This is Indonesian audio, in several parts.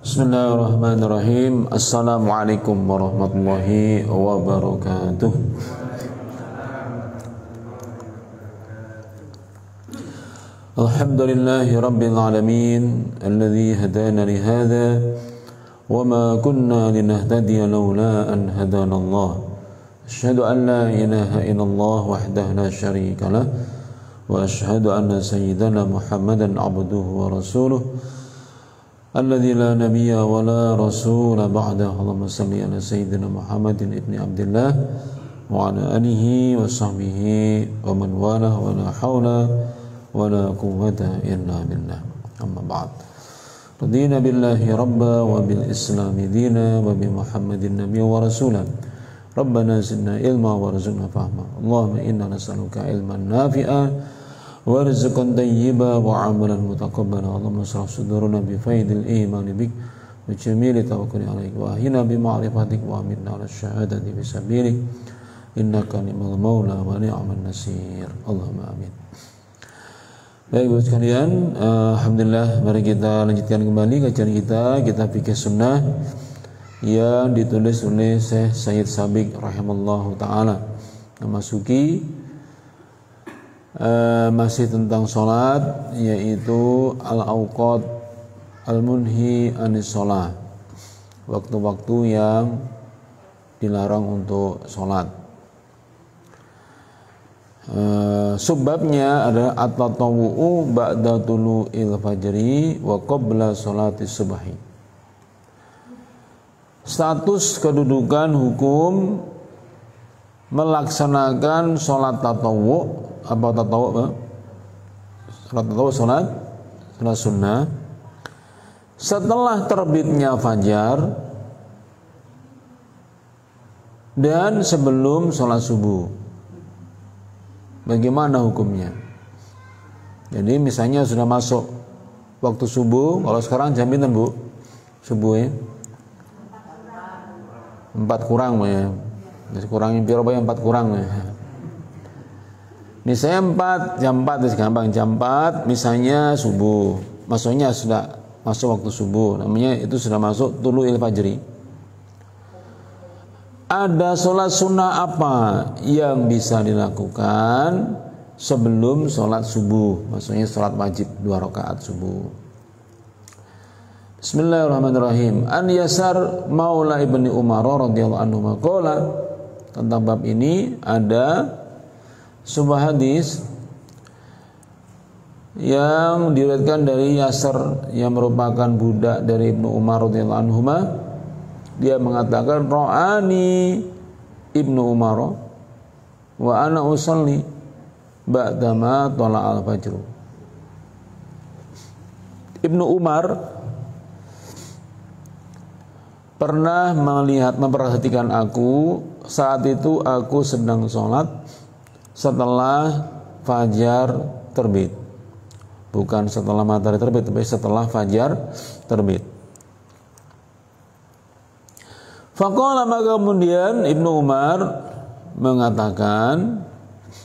Bismillahirrahmanirrahim. Assalamualaikum warahmatullahi wabarakatuh. Alhamdulillahi rabbil alamin alladzi hadana li hadza wa ma kunna linahtadiya laula an hadana Allah. Asyhadu an la ilaha illallah wahdahu la syarika lah wa asyhadu anna sayyidana Muhammadan abduhu wa rasuluh alladzi la nabiyya wa la rasula ba'da. Allahumma salli ala sayyidina Muhammadin ibni Abdillah wa ala alihi wa sahbihi wa man walah wa la hawla wa la quwwata illa billah. Amma ba'd. Radina billahi rabba wa bil islami dina wa bi Muhammadin nabiyya wa rasulan. Rabbana zidna ilma warzuqna fahma. Allahumma inna nas'aluka ilman nafi'a warzuqan tayyiba wa amalan mutaqabbala. Allahumma shrah sudurana bi faidil iman bik wa jamili tawakkuli alaik wa ahina bi ma'rifatik wa aminna ala syahadati bi sabilik innaka ni'mal maula wa ni'man nasir. Allahumma amin. Baik Bapak sekalian, alhamdulillah, mari kita lanjutkan kembali kajian kita fikih sunnah yang ditulis oleh Syekh Sayyid Sabiq rahimallahu taala. Memasuki masih tentang sholat, yaitu al-awqat al-munhi anis sholat, waktu-waktu yang dilarang untuk sholat. Sebabnya adalah at-tatawu'u ba'da tulu'il fajri wa qabla sholati subhi. Status kedudukan hukum melaksanakan sholat tatawu'. Apa tatawu'? Sholat tatawu', sholat sunnah setelah terbitnya fajar dan sebelum sholat subuh. Bagaimana hukumnya? Jadi misalnya sudah masuk waktu subuh, kalau sekarang jam berapa Bu? Subuh ya? 4 kurang ya. Kurangin piro bae 4 kurang ya. Misalnya jam 4 gampang, jam 4 misalnya subuh. Maksudnya sudah masuk waktu subuh. Namanya itu sudah masuk tulu'il fajri. Ada sholat sunnah apa yang bisa dilakukan sebelum sholat subuh? Maksudnya sholat wajib 2 rakaat subuh. Bismillahirrahmanirrahim. An Yasar Maula ibni Umar radhiyallahu anhu maqala. Tentang bab ini ada sebuah hadis yang diriwayatkan dari Yasar yang merupakan budak dari Ibnu Umar radhiyallahu anhuma. Dia mengatakan ra'ani Ibnu Umar wa ana usalli ba'dama tala'al fajr. Ibnu Umar pernah memperhatikan aku saat itu aku sedang sholat setelah fajar terbit. Bukan setelah matahari terbit, tapi setelah fajar terbit. Faqala, maka kemudian Ibnu Umar mengatakan,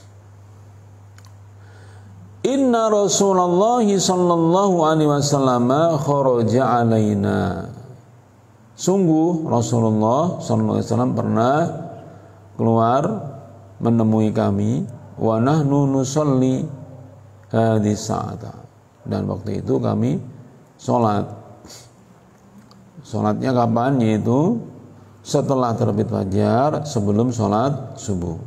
Inna Rasulullah sallallahu alaihi wasallam kharaja alaina. Sungguh Rasulullah sallallahu alaihi wasallam pernah keluar menemui kami, wa nahnu nusalli hadis sa'ata, dan waktu itu kami sholat. Sholatnya kapan? Yaitu setelah terbit fajar, sebelum sholat subuh.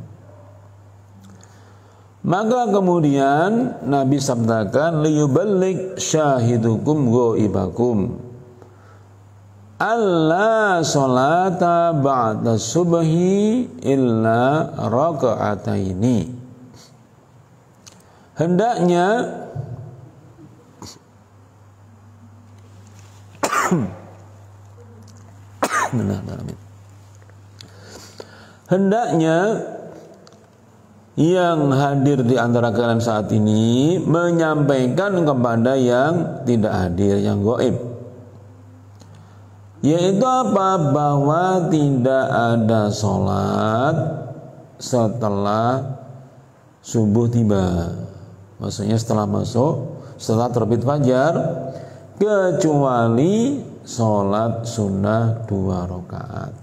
Maka kemudian Nabi sabdakan, liyuballigh syahidukum ghaibakum alla sholata ba'da subhi illa raka'ataini. Hendaknya yang hadir di antara kalian saat ini menyampaikan kepada yang tidak hadir, yang gaib, yaitu apa? Bahwa tidak ada sholat setelah subuh tiba. Maksudnya setelah terbit fajar, kecuali sholat sunnah 2 rakaat.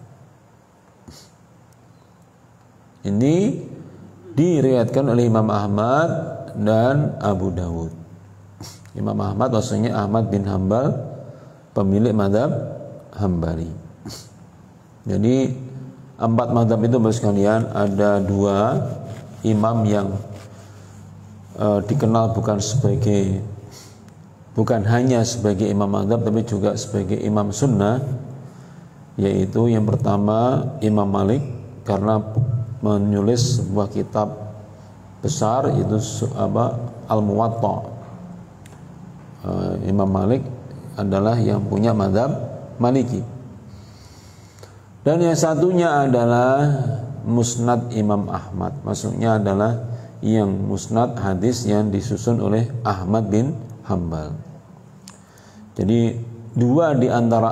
Ini diriwayatkan oleh Imam Ahmad dan Abu Dawud. Imam Ahmad maksudnya Ahmad bin Hambal, pemilik mazhab Hambali. Jadi 4 mazhab itu sekalian, ada 2 imam yang dikenal bukan hanya sebagai imam mazhab tapi juga sebagai imam sunnah, yaitu yang pertama Imam Malik, karena menulis sebuah kitab besar itu Al-Muwatta. Imam Malik adalah yang punya mazhab Maliki. Dan yang satunya adalah Musnad Imam Ahmad, maksudnya adalah yang musnad hadis yang disusun oleh Ahmad bin Hambal. Jadi 2 di antara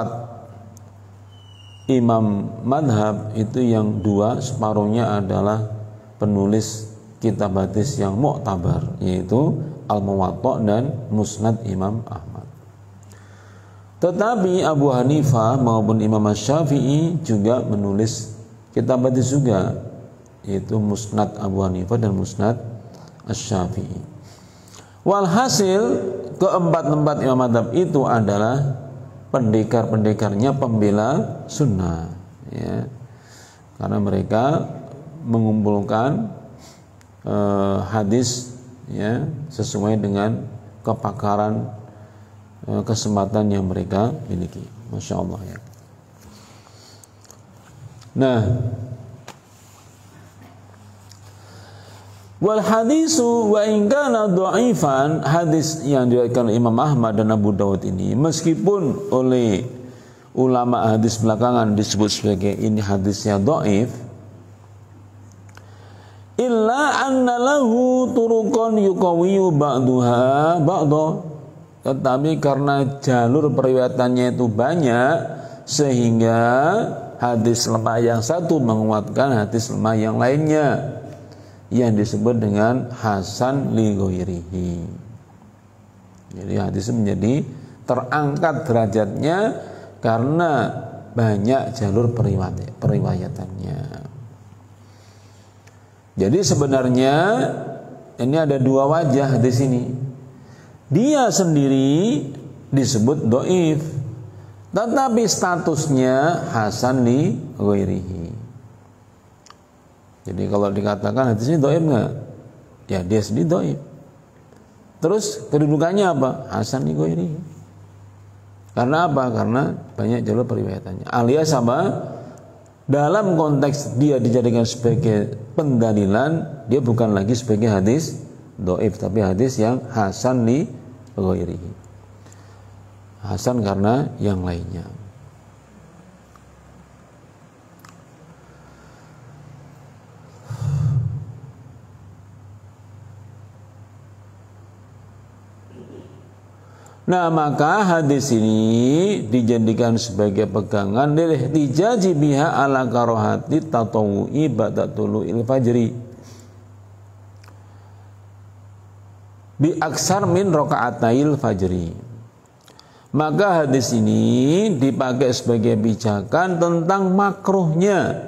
4 imam madhab itu, yang 2 separuhnya adalah penulis kitab hadis yang mu'tabar, yaitu Al-Muwatta dan Musnad Imam Ahmad. Tetapi Abu Hanifah maupun Imam Syafi'i juga menulis kitab hadis juga, yaitu Musnad Abu Hanifah dan Musnad Asy-Syafi'i. Walhasil keempat imam madhab itu adalah pendekar-pendekarnya pembela sunnah, ya. Karena mereka mengumpulkan hadis, ya, sesuai dengan kepakaran, kesempatan yang mereka miliki. Masya Allah, ya. Nah, wal hadisu wa in kana dhaifan, hadis yang diriwayatkan oleh Imam Ahmad dan Abu Dawud ini meskipun oleh ulama hadis belakangan disebut sebagai ini hadisnya dhaif, illa anna lahu turuqan yuqawwiyu ba'daha ba'da, tetapi karena jalur periwayatannya itu banyak sehingga hadis lemah yang satu menguatkan hadis lemah yang lainnya, yang disebut dengan hasan li ghairihi. Jadi hadis menjadi terangkat derajatnya karena banyak jalur periwayatannya. Jadi sebenarnya ini ada 2 wajah hadis ini. Dia sendiri disebut dhaif, tetapi statusnya hasan li ghairihi. Jadi kalau dikatakan hadis ini dhaif enggak? Ya dia sendiri dhaif. Terus kedudukannya apa? Hasan li ghairihi. Karena apa? Karena banyak jalur periwayatannya. Alias apa? Dalam konteks dia dijadikan sebagai pendalilan, dia bukan lagi sebagai hadis dhaif, tapi hadis yang hasan li ghairihi. Hasan karena yang lainnya. Nah, maka hadis ini dijadikan sebagai pegangan lil ihtijaji biha ala karahati tatawu'i ba'da tulu'il fajri bi aksar min raka'atail fajri. Maka hadis ini dipakai sebagai pijakan tentang makruhnya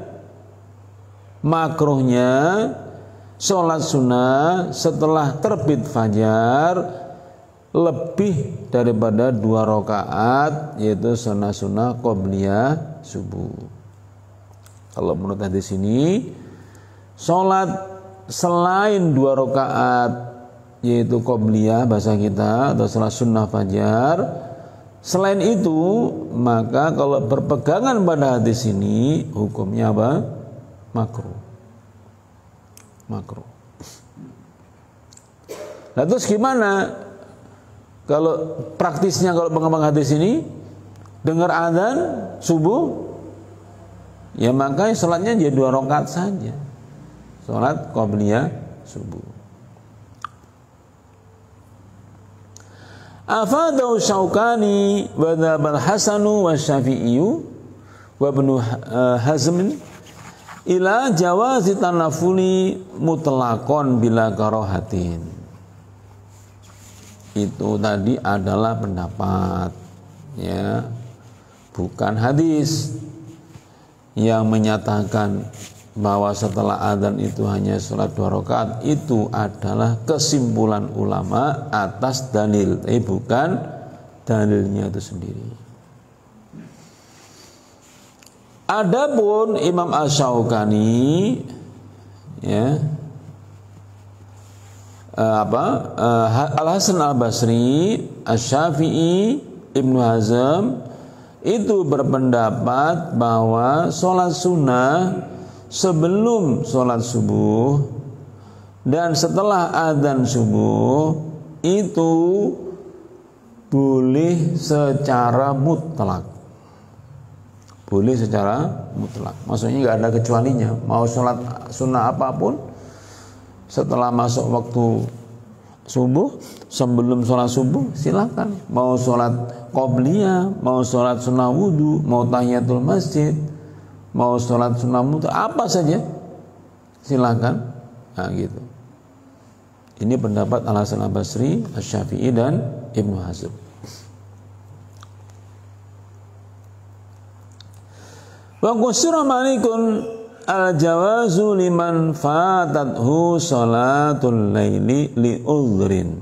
sholat sunnah setelah terbit fajar lebih daripada 2 rakaat, yaitu sunnah-sunnah qobliyah subuh. Kalau menurut hadis ini, sholat selain 2 rakaat yaitu qobliyah bahasa kita atau sholat sunnah fajar, selain itu maka kalau berpegangan pada hadis ini hukumnya apa? Makruh. Nah, terus gimana? Kalau praktisnya, kalau pengembangan hadis ini dengar adzan subuh, ya maka sholatnya jadi 2 rakaat saja, sholat qobliyah subuh. Afadahu Syaukani wa dzhabal Hasanu wa Syafi'iyu wa Ibnu Hazm ila jawazi tanafuli mutlaqon bila karahatin. Itu tadi adalah pendapat, ya, bukan hadis yang menyatakan bahwa setelah adzan itu hanya sholat 2 rakaat. Itu adalah kesimpulan ulama atas dalil, tapi bukan dalilnya itu sendiri. Adapun Imam Asy-Syaukani, ya, Al-Hasan Al-Basri, Asy-Syafi'i, Ibnu Hazm itu berpendapat bahwa sholat sunnah sebelum sholat subuh dan setelah adzan subuh itu boleh secara mutlak. Boleh secara mutlak. Maksudnya nggak ada kecualinya. Mau sholat sunnah apapun setelah masuk waktu subuh, sebelum sholat subuh, silakan. Mau sholat qobliyah, mau sholat sunnah wudu, mau tahiyatul masjid, mau sholat sunnah mutlak, apa saja silakan. Nah gitu. Ini pendapat Al-Hasan Al-Basri, Asy-Syafi'i dan Ibnu Hazm. Wa qusira malikun al-jawazu liman fatathu sholatul laili li udhrin.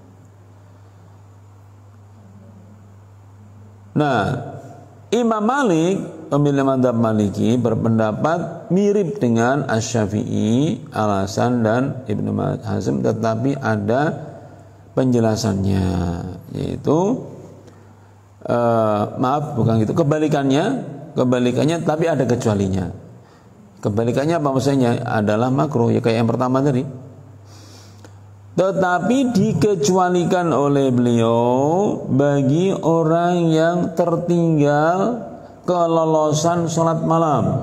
Nah, Imam Malik, pemilik mazhab Maliki, berpendapat mirip dengan Asy-Syafi'i, Al-Hasan dan Ibnu Hazm, tetapi ada penjelasannya, yaitu bukan gitu, kebalikannya tapi ada kecualinya. Kebalikannya apa maksudnya? Adalah makruh, ya kayak yang pertama tadi. Tetapi dikecualikan oleh beliau bagi orang yang tertinggal kelolosan sholat malam.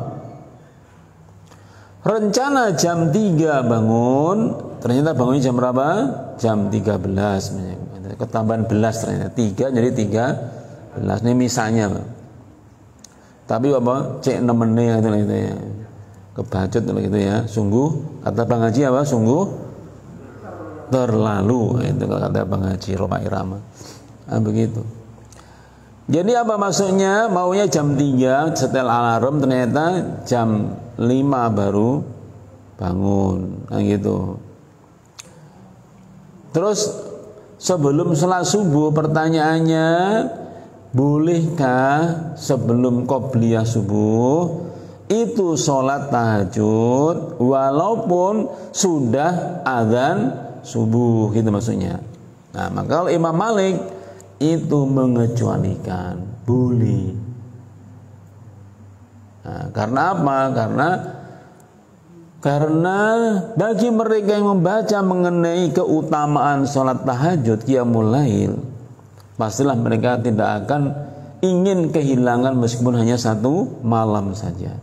Rencana jam 3 bangun, ternyata bangunnya jam berapa? Jam 13. Ketambahan belas ternyata 3 jadi 13. Ini misalnya. Tapi apa? Cek 6 menit gitu ya. Kebacut gitu ya. Sungguh kata Bang Haji apa? Sungguh terlalu. Itu kata Bang Haji Roma Irama. Nah, begitu. Jadi apa maksudnya? Maunya jam 3 setel alarm, ternyata jam 5 baru bangun. Nah gitu. Terus sebelum sholat subuh, pertanyaannya, bolehkah sebelum qobliyah subuh itu sholat tahajud walaupun sudah adzan subuh, gitu maksudnya. Nah, maka kalau Imam Malik itu mengecualikan boleh. Nah, karena apa? Karena bagi mereka yang membaca mengenai keutamaan sholat tahajud qiyamul lail, pastilah mereka tidak akan ingin kehilangan meskipun hanya 1 malam saja.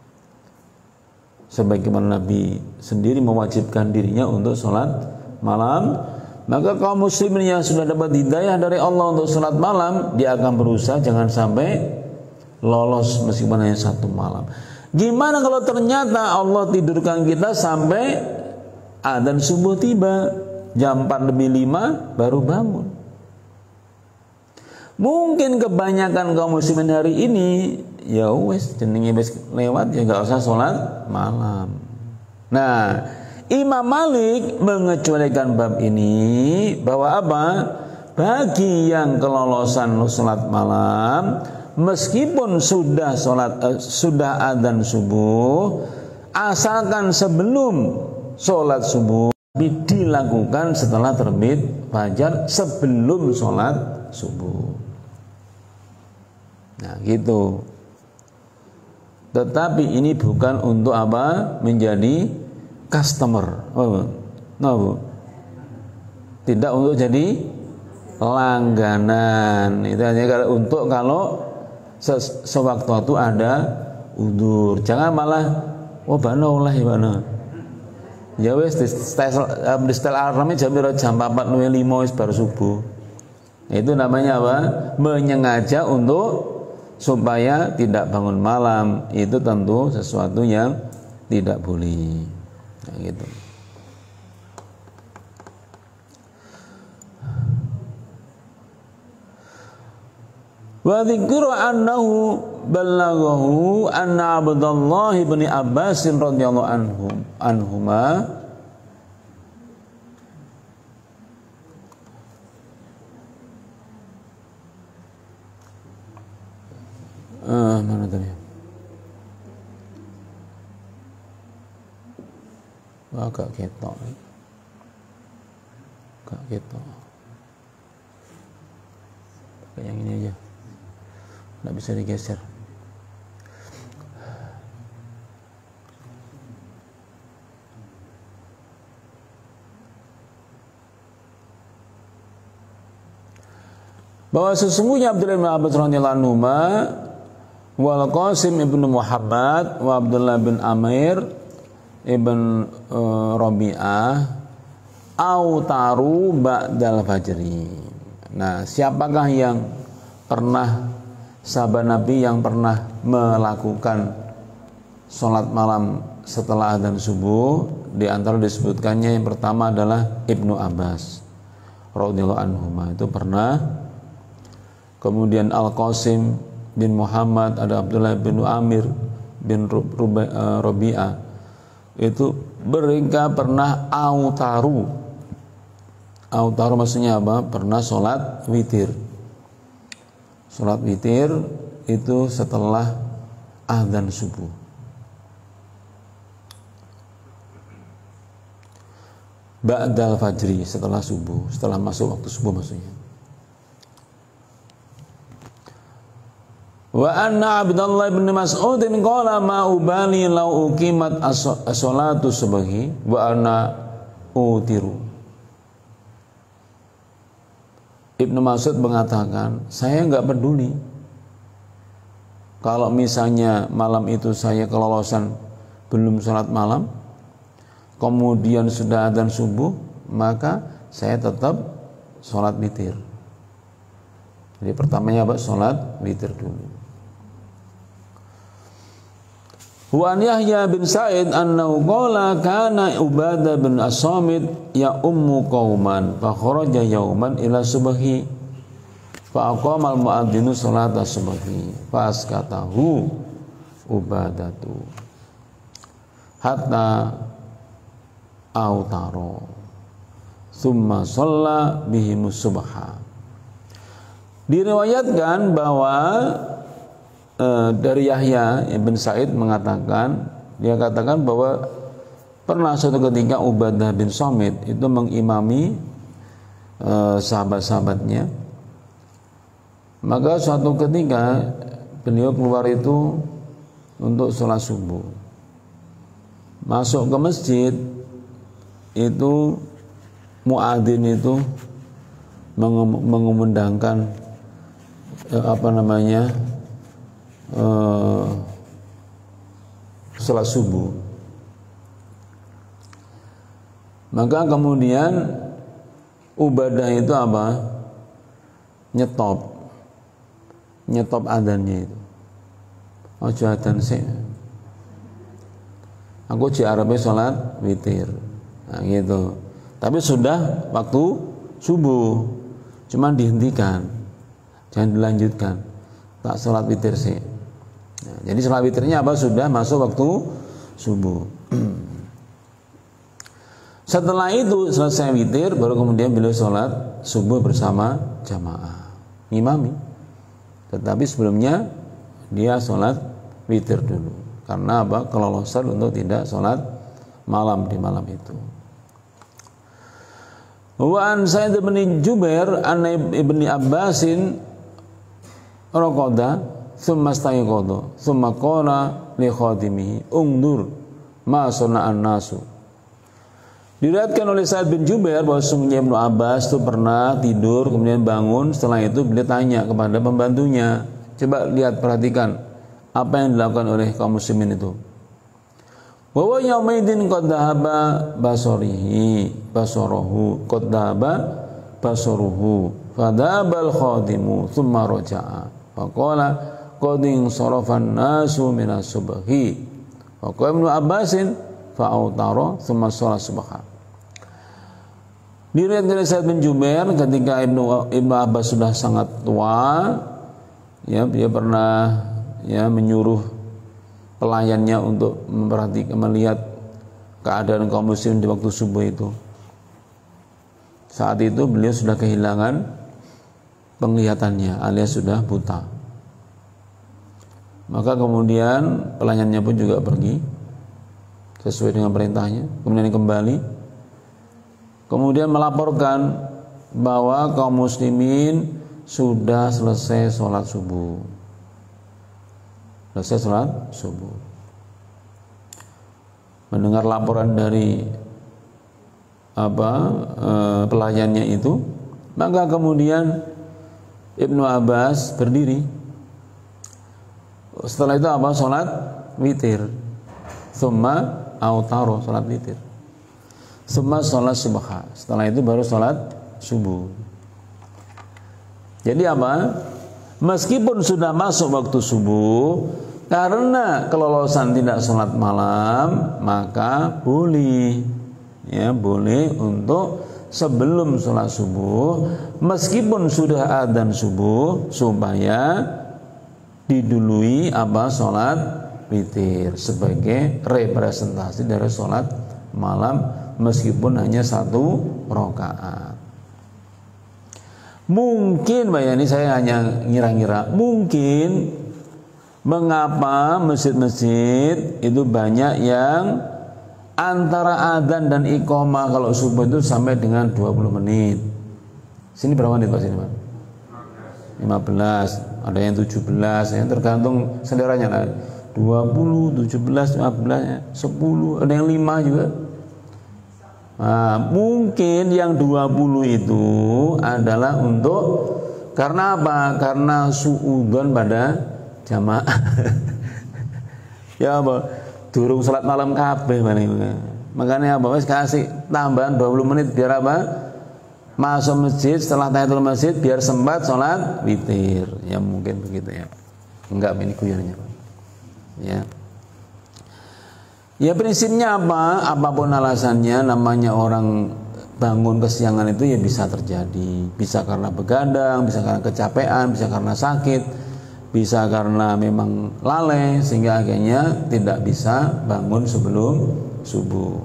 Sebagaimana Nabi sendiri mewajibkan dirinya untuk sholat malam, maka kaum muslimin yang sudah dapat hidayah dari Allah untuk sholat malam, dia akan berusaha jangan sampai lolos meskipun hanya 1 malam. Gimana kalau ternyata Allah tidurkan kita sampai adzan subuh tiba, jam 4:05 baru bangun? Mungkin kebanyakan kaum muslimin hari ini ya wes jenenge wis lewat, ya enggak usah sholat malam. Nah, Imam Malik mengecualikan bab ini bahwa apa? Bagi yang kelolosan sholat malam, meskipun sudah sudah adzan subuh, asalkan sebelum sholat subuh, dilakukan setelah terbit fajar sebelum sholat subuh. Nah gitu. Tetapi ini bukan untuk apa? Menjadi customer. No. Tidak untuk jadi langganan. Itu hanya untuk kalau sewaktu-waktu ada udzur. Jangan malah bana ulah ya bana. Ya wis di setel alarmnya jam 4:05 wis baru subuh. Itu namanya apa? Menyengaja untuk supaya tidak bangun malam. Itu tentu sesuatu yang tidak boleh. Nah, gitu. Wa dzikru annahu ballaghahu anna Abdullah bin Abbas radhiyallahu anhuma mana tadi? Agak ketok. Pakai yang ini aja. Nggak bisa digeser. Bahwa sesungguhnya Abdullah bin Abbas radhiyallahu anhu wal Qasim ibnu Muhammad wa Abdullah bin Amir ibn Rabi'ah autaru ba'dal fajri. Nah, siapakah yang pernah sahabat Nabi yang pernah melakukan sholat malam setelah adzan subuh? Di antara disebutkannya yang pertama adalah Ibnu Abbas radhiyallahu anhu, itu pernah. Kemudian Al-Qasim bin Muhammad, ada Abdullah bin Amir bin Rabi'ah, itu mereka pernah autaru maksudnya apa? Pernah sholat witir. Sholat witir itu setelah adzan subuh. Ba'dal fajri, setelah subuh, setelah masuk waktu subuh maksudnya. Wa anna Abdullah bin Mas'ud qala ma ubali law uqimat as-salatu subhi wa ana utiru. Ibnu Mas'ud mengatakan, saya enggak peduli kalau misalnya malam itu saya kelolosan belum sholat malam, kemudian sudah adzan subuh, maka saya tetap sholat witir. Jadi pertamanya apa? Sholat witir dulu. Wa an Yahya bin Sa'id annahu qala kana Ubadah bin As-Samit ya ummu qauman fa kharaja yawman ila subhi fa aqama al-mu'adzinu salata subhi fa askatahu Ubadatu hatta autaro summa shalla bihimus subha. Diriwayatkan bahwa dari Yahya bin Sa'id mengatakan, dia katakan bahwa pernah suatu ketika Ubadah bin Samit itu mengimami sahabat-sahabatnya. Maka suatu ketika beliau keluar itu untuk sholat subuh. Masuk ke masjid itu muadzin itu mengumandangkan sholat subuh. Maka kemudian Ubadah itu apa? Nyetop adzannya itu. Ojo adzan sih. Aku di Arabe sholat witir. Nah, gitu. Tapi sudah waktu subuh, cuman dihentikan, jangan dilanjutkan. Tak sholat witir sih. Nah, jadi sholat witirnya apa? Sudah masuk waktu subuh. Setelah itu selesai witir, baru kemudian beliau sholat subuh bersama jamaah, ngimami. Tetapi sebelumnya dia sholat witir dulu. Karena apa? Kelolosan untuk tidak sholat malam di malam itu. Wa an Sa'id bin Jubair an Ibni Abbasin raqada thumma stayqadha thumma qala li khadimihi undur ma sana'an nasu. Diriwayatkan oleh Sa'id bin Jubair bahwa sungguhnya Ibnu Abbas itu pernah tidur kemudian bangun, setelah itu beliau tanya kepada pembantunya, coba lihat, perhatikan apa yang dilakukan oleh kaum muslimin itu. Wa wa yaumaidin qad dhahaba basaruhu qad dhahaba basaruhu fadhabal khadimu thumma raja'a faqala qad insarafan nasu minas subhi wa qala Ibnu Abbasin fa'autara thumma shalat subha. Diriwayatkan dari Sa'id bin Jubair ketika Ibnu Abbas sudah sangat tua, ya dia pernah ya menyuruh pelayannya untuk memperhatikan, melihat keadaan kaum muslim di waktu subuh itu. Saat itu beliau sudah kehilangan penglihatannya alias sudah buta. Maka kemudian pelayannya pun juga pergi sesuai dengan perintahnya, kemudian kembali, kemudian melaporkan bahwa kaum muslimin sudah selesai sholat subuh. Selesai sholat subuh. Mendengar laporan dari pelayannya itu, maka kemudian Ibnu Abbas berdiri. Setelah itu sholat witir. Tsumma autaro, sholat witir. Tsumma sholat subha. Setelah itu baru sholat subuh. Jadi meskipun sudah masuk waktu subuh, karena kelolosan tidak sholat malam, maka boleh, ya boleh untuk sebelum sholat subuh, meskipun sudah adzan subuh, supaya didului sholat witir sebagai representasi dari sholat malam, meskipun hanya 1 rakaat. Mungkin ini saya hanya ngira-ngira, mungkin mengapa masjid-masjid itu banyak yang antara adzan dan iqamah kalau subuh itu sampai dengan 20 menit. Sini berapa menit Pak? Sini Pak? 15, ada yang 17, yang tergantung seleranya lah. 20, 17, 15, 10, ada yang 5 juga. Nah, mungkin yang 20 itu adalah untuk karena apa? Karena suudzon pada jamaah. Ya durung salat malam kabeh makanya wis kasih tambahan 20 menit biar masuk masjid, setelah tahiyatul masjid biar sempat salat witir. Ya mungkin begitu ya. Enggak, ini kuyarnya Pak. Ya. Ya prinsipnya apapun alasannya, namanya orang bangun kesiangan itu ya bisa terjadi. Bisa karena begadang, bisa karena kecapean, bisa karena sakit, bisa karena memang lalai sehingga akhirnya tidak bisa bangun sebelum subuh.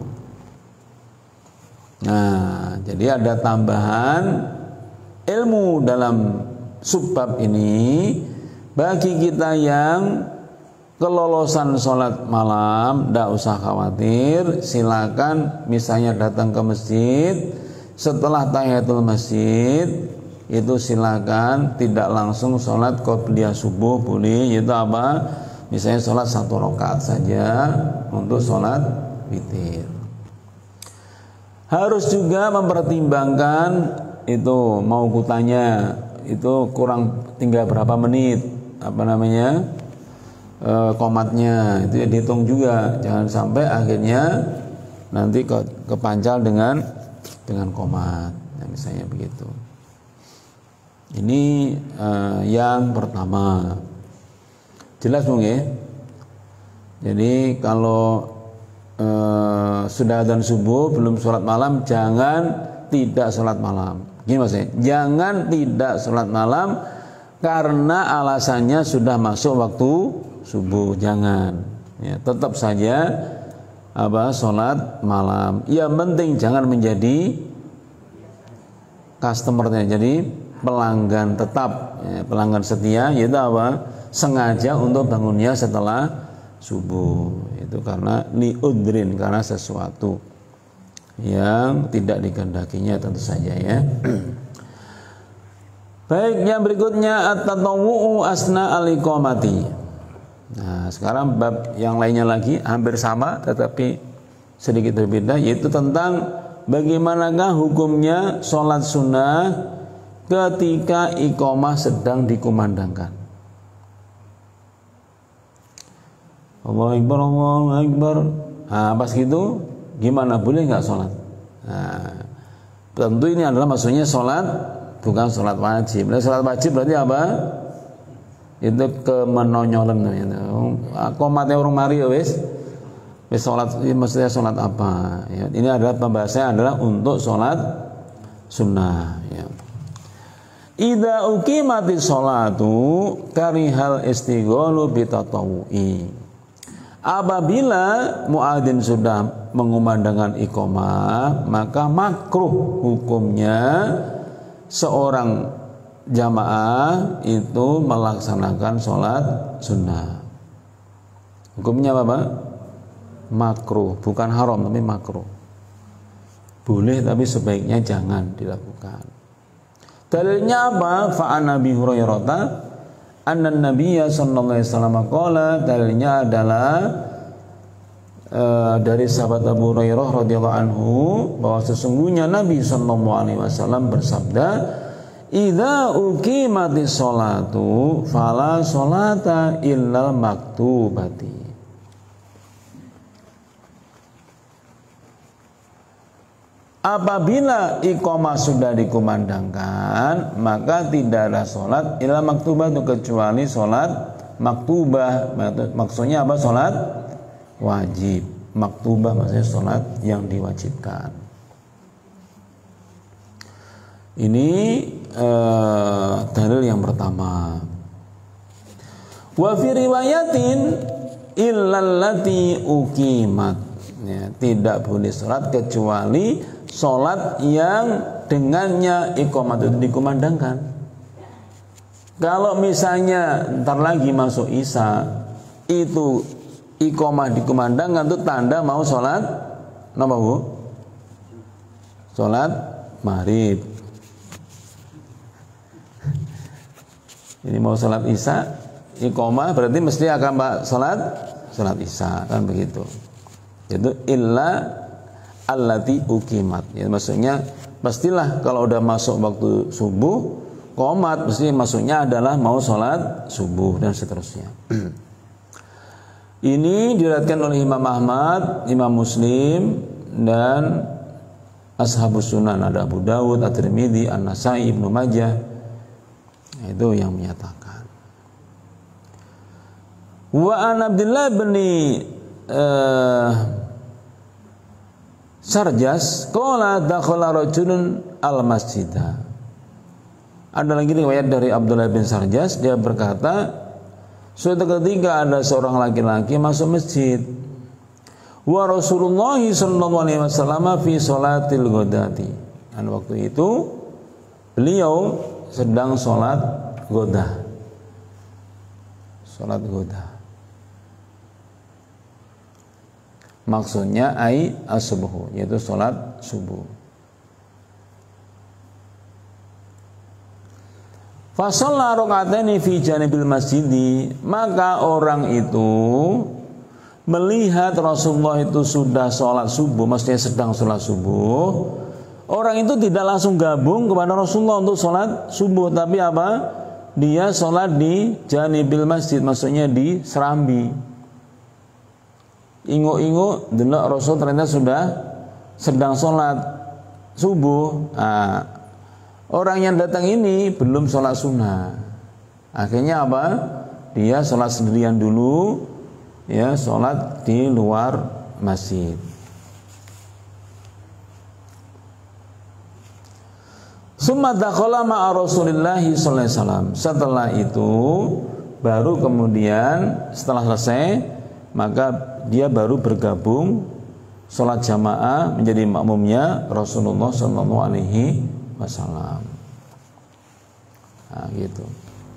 Nah, jadi ada tambahan ilmu dalam subbab ini bagi kita yang kelolosan sholat malam, tidak usah khawatir. Silakan misalnya datang ke masjid setelah tahiyatul masjid, itu silakan tidak langsung sholat qobliyah subuh, boleh. Itu misalnya sholat 1 rakaat saja untuk sholat witir. Harus juga mempertimbangkan itu, mau kutanya itu kurang tinggal berapa menit komatnya itu ya dihitung juga, jangan sampai akhirnya nanti kepancal dengan komat, nah, misalnya begitu. Ini yang pertama, jelas mungkin. Jadi kalau sudah adzan subuh belum sholat malam, jangan tidak sholat malam. Gini maksudnya, jangan tidak sholat malam karena alasannya sudah masuk waktu subuh, jangan. Ya, tetap saja sholat malam. Yang penting jangan menjadi customernya, jadi pelanggan tetap, ya, pelanggan setia, yaitu sengaja untuk bangunnya setelah subuh. Itu karena liudrin, karena sesuatu yang tidak dikehendakinya tentu saja ya. Baik, yang berikutnya at-tatawwu'u asna al-iqamati. Nah, sekarang bab yang lainnya lagi hampir sama tetapi sedikit berbeda, yaitu tentang bagaimanakah hukumnya sholat sunnah ketika iqamah sedang dikumandangkan. Allahu Akbar, Allahu Akbar. Nah, pas gitu gimana, boleh nggak sholat? Nah, tentu ini adalah maksudnya sholat, bukan sholat wajib. Nah, sholat wajib berarti itu kemenonyolan namanya. Komatnya orang mari wis sholat, maksudnya sholat apa? Ya, ini adalah pembahasannya adalah untuk sholat sunnah. Ya. Idza uqimatis sholatu karihal istighalu bitatawu'i. Apabila muadzin sudah mengumandangkan iqamah, maka makruh hukumnya seorang jamaah itu melaksanakan sholat sunnah. Hukumnya apa, Pak? Makruh, bukan haram tapi makruh. Boleh tapi sebaiknya jangan dilakukan. Dalilnya apa? Fa'an Nabi Hurairah anna Nabiyya sallallahu alaihi wasallam qala, dalilnya adalah dari sahabat Abu Hurairah radhiyallahu anhu bahwa sesungguhnya Nabi sallallahu alaihi wasallam bersabda, "Idza uqimatis sholatu fala sholata illal maktubati." Apabila iqamah sudah dikumandangkan, maka tidak ada sholat illa maktubah, kecuali sholat maktubah. Maksudnya apa? Sholat wajib. Maktubah maksudnya sholat yang diwajibkan. Ini dalil yang pertama. Wa fi riwayatin illallati uqimat, ya, tidak boleh sholat kecuali sholat yang dengannya iqamah itu dikumandangkan. Kalau misalnya ntar lagi masuk isya, itu iqamah dikumandangkan, itu tanda mau sholat apa, Bu? Sholat maghrib. Ini mau sholat isya, iqamah berarti mesti akan sholat isya, kan begitu. Itu illa allati uqimat, ya, maksudnya pastilah kalau udah masuk waktu subuh qomat, mesti maksudnya adalah mau sholat subuh dan seterusnya. Ini diriwayatkan oleh Imam Ahmad, Imam Muslim, dan Ashabus Sunan, ada Abu Dawud, At-Tirmidzi, An-Nasai, Ibnu Majah. Itu yang menyatakan. Wa an Abdullah bin Sarjas qala dakhala rajulun al-masjidah. Ada lagi riwayat dari Abdullah bin Sarjas, dia berkata, suatu ketika ada seorang laki-laki masuk masjid. Wa Rasulullah sallallahu alaihi wasallam fi sholatil ghadati. Dan waktu itu beliau sedang sholat ghadah. Sholat ghadah. Maksudnya ai as-subuh, yaitu sholat subuh. Fa shalla raka'ataini fi janibil masjidi, maka orang itu melihat Rasulullah itu sudah sholat subuh, maksudnya sedang sholat subuh. Orang itu tidak langsung gabung kepada Rasulullah untuk sholat subuh, tapi apa? Dia sholat di janibil masjid, maksudnya di serambi. Ingu-ingu delok Rasul ternyata sudah sedang sholat subuh. Nah, orang yang datang ini belum sholat sunnah. Akhirnya apa? Dia sholat sendirian dulu, ya, sholat di luar masjid. Summa dakhala ma'a Rasulillah sallallahu alaihi wasallam. Setelah itu baru kemudian setelah selesai, maka dia baru bergabung sholat jamaah menjadi makmumnya Rasulullah sallallahu alaihi wasallam. Nah, gitu.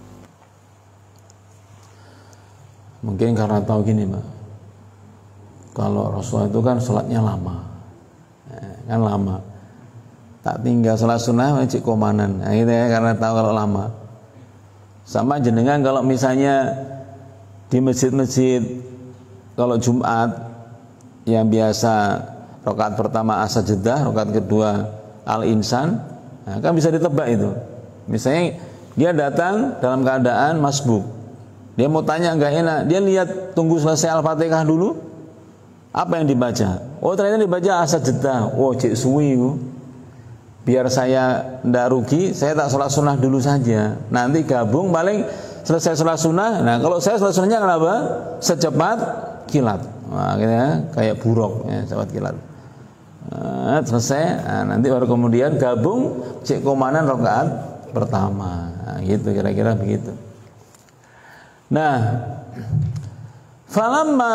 Mungkin karena tahu gini, Mbak. Kalau Rasulullah itu kan sholatnya lama. Kan lama. Tak tinggal sholat sunnah cik komanan. Nah, gitu ya, karena tahu kalau lama. Sama jenengan kalau misalnya di masjid-masjid kalau Jumat yang biasa rakaat pertama as-sajdah, rakaat kedua al-insan, nah, kan bisa ditebak itu. Misalnya dia datang dalam keadaan masbuk, dia mau tanya nggak enak, dia lihat tunggu selesai al-fatihah dulu, apa yang dibaca? Oh ternyata dibaca as-sajdah. Oh cik suwi, biar saya ndak rugi, saya tak sholat sunnah dulu saja. Nanti gabung paling selesai sholat sunnah. Nah kalau saya sholat sunnahnya kenapa? Secepat kilat. Nah, kayak buruk, ya, secepat kilat. Nah, selesai. Nah, nanti baru kemudian gabung cek komanan rakaat pertama. Nah, gitu kira-kira begitu. Nah, falamma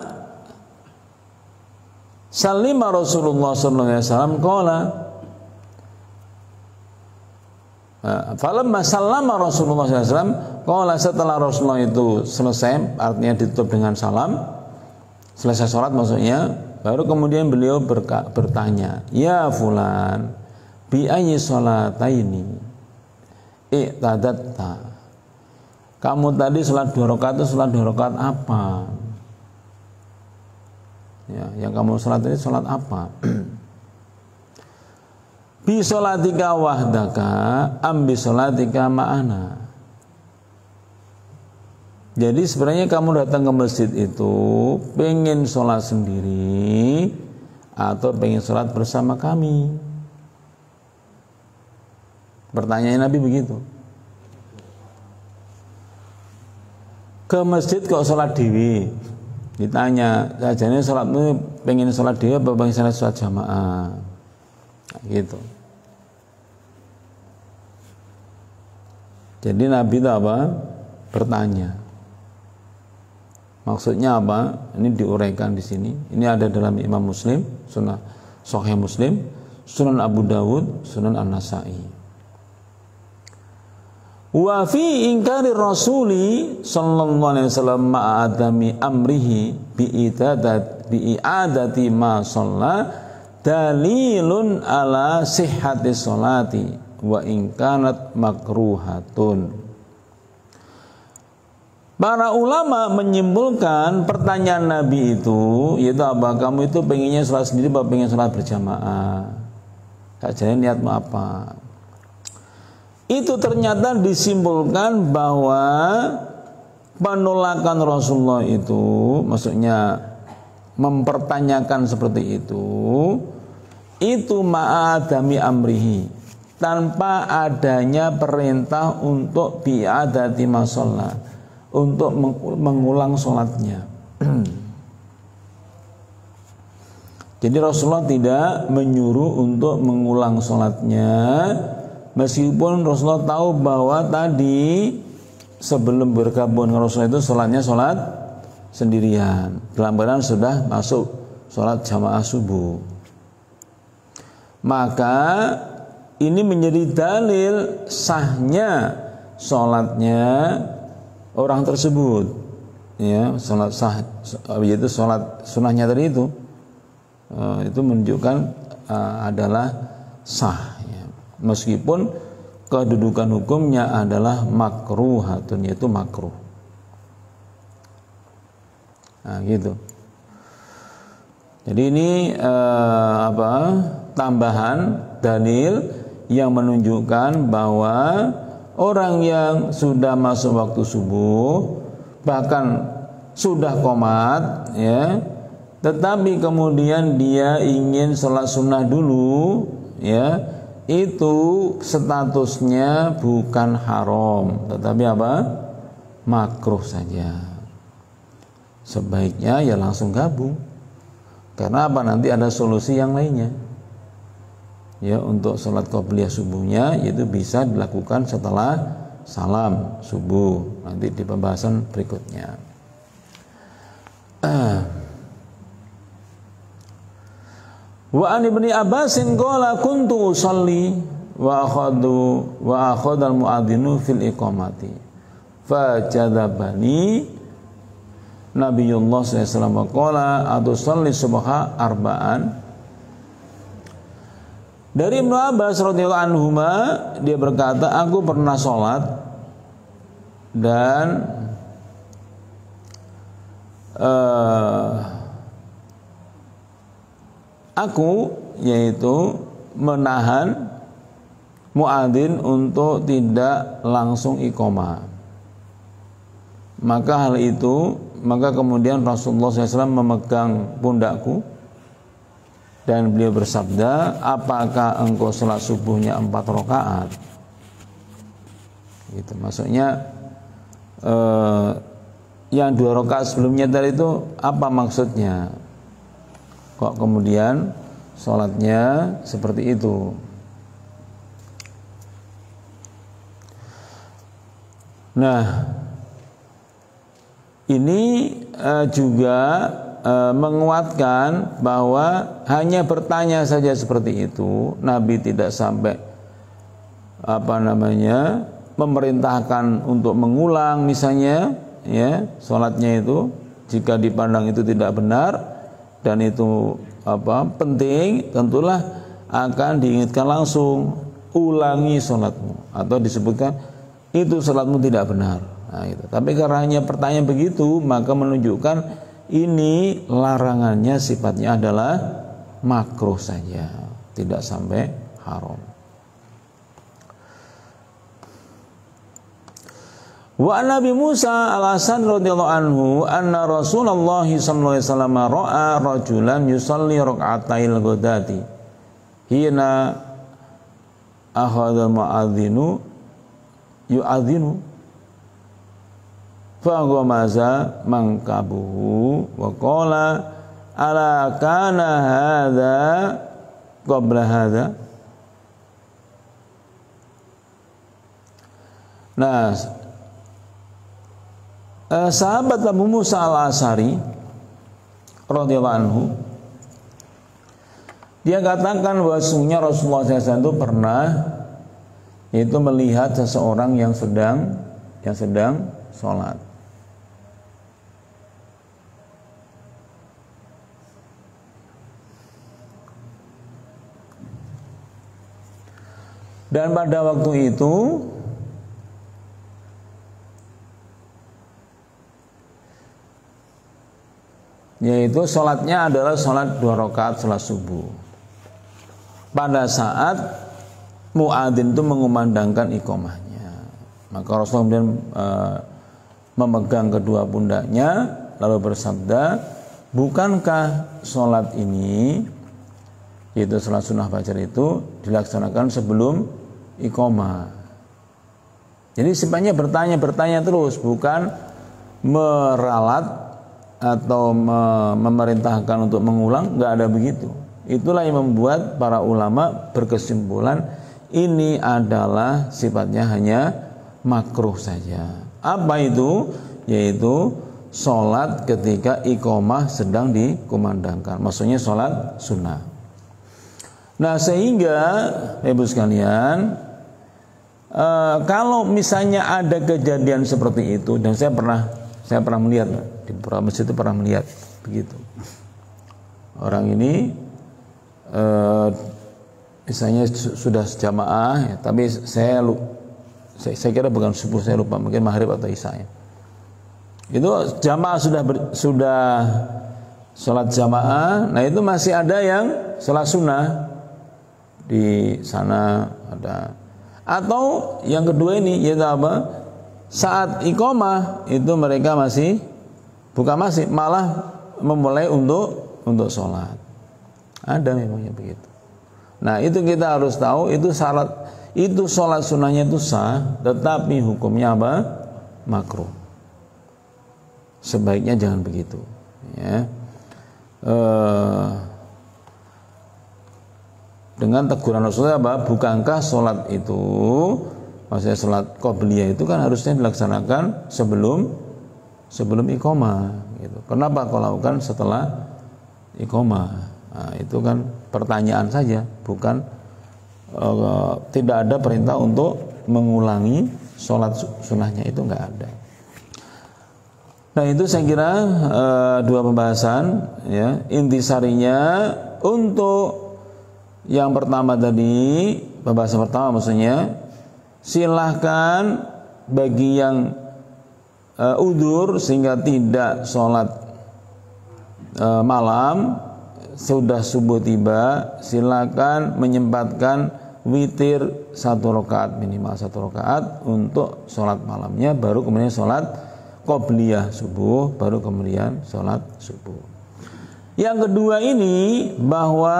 salima Rasulullah sallallahu alaihi wasallam qala falamma sallama Rasulullah sallallahu alaihi wasallam qala, setelah Rasulullah itu selesai, artinya ditutup dengan salam, selesai sholat maksudnya, baru kemudian beliau bertanya, ya fulan bi ayyi sholataini i'tadatta, kamu tadi sholat 2 rakaat itu sholat 2 rakaat apa? Ya, yang kamu sholat tadi sholat apa? Bi sholatika wahdaka am bi sholatika ma'ana. Jadi sebenarnya kamu datang ke masjid itu pengen sholat sendiri atau pengen sholat bersama kami? Pertanyaan Nabi begitu. Ke masjid kok sholat dewi? Ditanya, sajane sholatmu pengen sholat dewi apa pengen sholat jamaah? Gitu. Jadi Nabi itu apa? Bertanya. Maksudnya apa? Ini diuraikan di sini. Ini ada dalam Imam Muslim, Sunan Sahih Muslim, Sunan Abu Dawud, Sunan An-Nasa'i. Wa fi ingkari Rasuli sallallahu alaihi wasallam ma'adami amrihi bi'adati ma shalla dalilun ala sihhati sholati wa in kanat makruhatun. Para ulama menyimpulkan pertanyaan Nabi itu, yaitu apa? Kamu itu pengennya sholat sendiri atau pengen sholat berjamaah? Saja niatmu apa? Itu ternyata disimpulkan bahwa penolakan Rasulullah itu, maksudnya mempertanyakan seperti itu ma'adami amrihi, tanpa adanya perintah untuk bi'adati masallah, untuk mengulang sholatnya. Jadi Rasulullah tidak menyuruh untuk mengulang sholatnya, meskipun Rasulullah tahu bahwa tadi sebelum bergabung dengan Rasulullah itu sholatnya sholat sendirian, dalam keadaan sudah masuk sholat jamaah subuh. Maka ini menjadi dalil sahnya sholatnya orang tersebut, ya, sholat sah, yaitu sholat sunnahnya tadi itu menunjukkan adalah sah, ya. Meskipun kedudukan hukumnya adalah makruhatun, yaitu makruh. Nah, gitu. Jadi ini tambahan dalil yang menunjukkan bahwa orang yang sudah masuk waktu subuh, bahkan sudah qomat, ya, tetapi kemudian dia ingin sholat sunnah dulu, ya, itu statusnya bukan haram, tetapi apa? Makruh saja. Sebaiknya ya langsung gabung. Karena apa? Nanti ada solusi yang lainnya. Ya, untuk sholat qobliyah subuhnya itu bisa dilakukan setelah salam subuh, nanti di pembahasan berikutnya. Wa an ibni Abbasin qala kuntu usalli wa akhadha al-mu'adhdhinu fil iqamati fajadabani Nabiyullah sallallahu alaihi wasallam qala atusalli subha arba'an. Dari Ibnu Abbas radhiyallahu anhuma, dia berkata, aku pernah sholat dan aku yaitu menahan muadzin untuk tidak langsung iqamah. Maka kemudian Rasulullah SAW memegang pundakku dan beliau bersabda, apakah engkau sholat subuhnya 4 rakaat? Gitu. Maksudnya yang 2 rakaat sebelumnya tadi itu apa maksudnya? Kok kemudian sholatnya seperti itu? Nah, ini juga menguatkan bahwa hanya bertanya saja seperti itu, Nabi tidak sampai memerintahkan untuk mengulang misalnya, ya, sholatnya itu jika dipandang itu tidak benar dan itu penting, tentulah akan diingatkan langsung, ulangi sholatmu, atau disebutkan itu sholatmu tidak benar. Nah, gitu. Tapi karena hanya pertanyaan begitu, maka menunjukkan ini larangannya sifatnya adalah makruh saja, tidak sampai haram. Wa Nabi Musa al-Hasan radhiyallahu anhu anna Rasulullah sallallahu alaihi wasallam ra'a rajulan yusalli rak'atail ghadati hina akhadha al-mu'adhdhinu yu'adhdhinu faghamaza mankabuhu wa qala ala kana hadza qabla hadza. Nah, sahabat Abu Musa al-Asy'ari radhiyallahu anhu, dia katakan bahwasanya Rasulullah SAW itu pernah itu melihat seseorang yang sedang sholat. Dan pada waktu itu yaitu sholatnya adalah sholat 2 rakaat sholat subuh. Pada saat muadzin itu mengumandangkan iqamahnya, maka Rasulullah kemudian memegang kedua pundaknya lalu bersabda, bukankah sholat ini, yaitu sholat sunnah fajar itu dilaksanakan sebelum iqamah? Jadi sifatnya bertanya terus, bukan meralat atau memerintahkan untuk mengulang, nggak ada begitu. Itulah yang membuat para ulama berkesimpulan ini adalah sifatnya hanya makruh saja. Apa itu? Yaitu sholat ketika iqamah sedang dikumandangkan, maksudnya sholat sunnah. Nah, sehingga ibu sekalian, kalau misalnya ada kejadian seperti itu, dan saya pernah melihat di beberapa masjid itu, pernah melihat begitu. Orang ini misalnya sudah jamaah, ya, tapi saya kira bukan subuh, saya lupa, mungkin maghrib atau isya ya. Itu jamaah sudah sholat jamaah, nah itu masih ada yang sholat sunnah di sana ada. Atau yang kedua ini yaitu apa? Saat iqamah itu mereka malah memulai untuk sholat. Ada memangnya begitu. Nah, itu kita harus tahu, itu sholat sunnahnya itu sah, tetapi hukumnya apa? Makruh. Sebaiknya jangan begitu, ya. Dengan teguran Rasulullah apa? Bukankah sholat itu, maksudnya sholat qobliyah itu kan harusnya dilaksanakan sebelum iqamah gitu. Kenapa kau lakukan setelah iqamah? Nah, itu kan pertanyaan saja, bukan tidak ada perintah untuk mengulangi sholat sunnahnya, itu enggak ada. Nah, itu saya kira dua pembahasan, ya. Intisarinya untuk yang pertama tadi, pembahasan pertama maksudnya, silahkan bagi yang udzur sehingga tidak sholat malam, sudah subuh tiba, silakan menyempatkan witir 1 rakaat, minimal 1 rakaat untuk sholat malamnya, baru kemudian sholat qobliyah subuh, baru kemudian sholat subuh. Yang kedua ini bahwa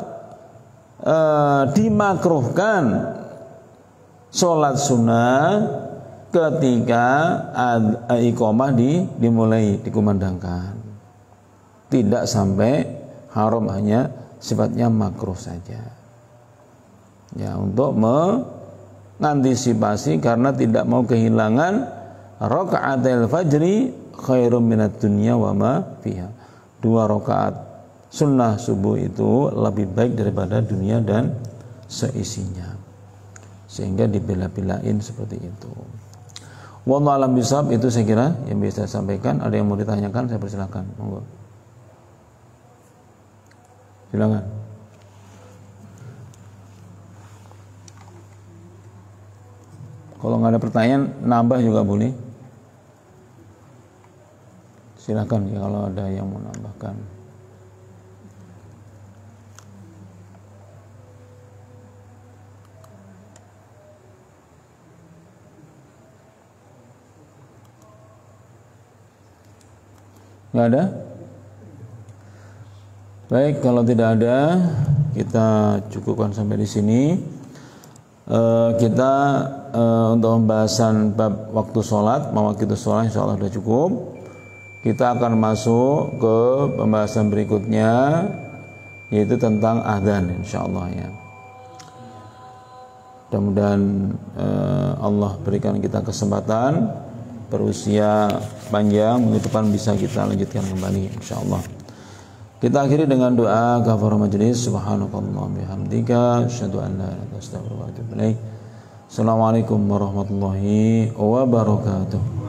dimakruhkan sholat sunnah ketika iqamah dimulai dikumandangkan, tidak sampai haram, hanya sifatnya makruh saja, ya, untuk mengantisipasi karena tidak mau kehilangan Raka'atil fajri khairum minad dunya wa ma fiha. 2 rakaat sunnah subuh itu lebih baik daripada dunia dan seisinya. Sehingga dibela-belain seperti itu. Wallahu a'lam bishawab, itu saya kira yang bisa saya sampaikan. Ada yang mau ditanyakan, saya persilakan. Monggo. Silakan. Kalau nggak ada pertanyaan, nambah juga boleh. Silakan ya kalau ada yang mau nambahkan. Nggak ada? Baik, kalau tidak ada, kita cukupkan sampai di sini. Kita untuk pembahasan bab waktu sholat, mewaktu sholat, insya Allah sudah cukup. Kita akan masuk ke pembahasan berikutnya, yaitu tentang azan, insya Allah ya. Mudah-mudahan Allah berikan kita kesempatan berusia panjang, minggu depan bisa kita lanjutkan kembali, insya Allah. Kita akhiri dengan doa kafaratul majelis. Subhanakallah bihamdika asyhadu an la ilaha illa anta astaghfiruka wa atubu ilaik. Assalamualaikum warahmatullahi wabarakatuh.